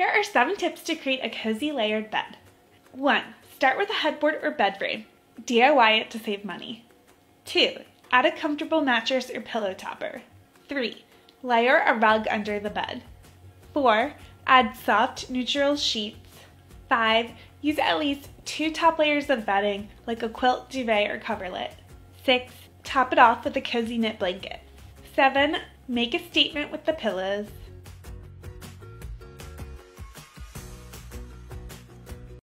Here are 7 tips to create a cozy layered bed. 1. Start with a headboard or bed frame. DIY it to save money. 2. Add a comfortable mattress or pillow topper. 3. Layer a rug under the bed. 4. Add soft, neutral sheets. 5. Use at least 2 top layers of bedding, like a quilt, duvet, or coverlet. 6. Top it off with a cozy knit blanket. 7. Make a statement with the pillows.